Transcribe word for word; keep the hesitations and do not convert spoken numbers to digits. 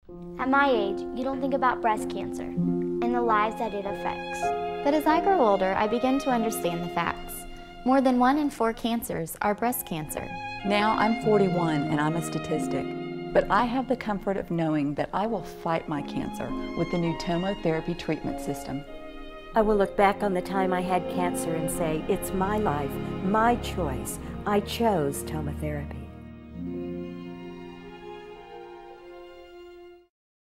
At my age, you don't think about breast cancer and the lives that it affects. But as I grow older, I begin to understand the facts. More than one in four cancers are breast cancer. Now I'm forty-one and I'm a statistic, but I have the comfort of knowing that I will fight my cancer with the new Tomotherapy treatment system. I will look back on the time I had cancer and say, it's my life, my choice. I chose Tomotherapy.